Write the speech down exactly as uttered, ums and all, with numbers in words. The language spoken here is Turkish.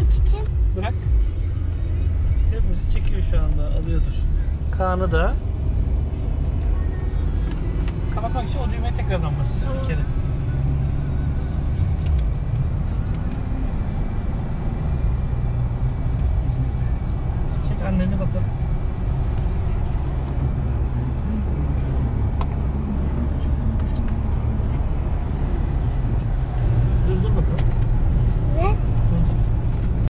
kapatmak için. Bırak. Hepimizi çekiyor şu anda. Alıyordur. Kaan'ı da. Kapatmak için o düğmeye tekrardan bas. Tamam. Bir kere. Çek anneni bakalım.